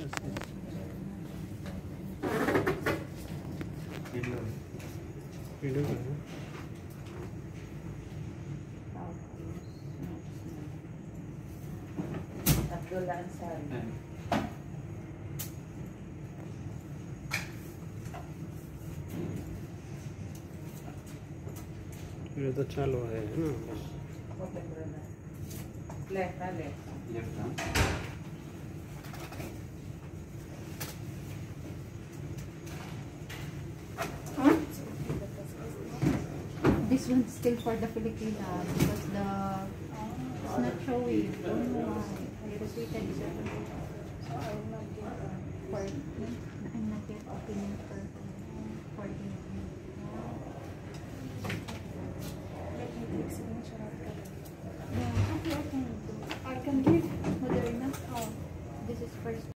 Abdullah Ansari. ये तो चालू है ना left This one's still for the Filipina because it's not showing. Don't know why. Because we can I'm not yet opening for the Yeah, okay, I can give Moderna. Oh, this is first.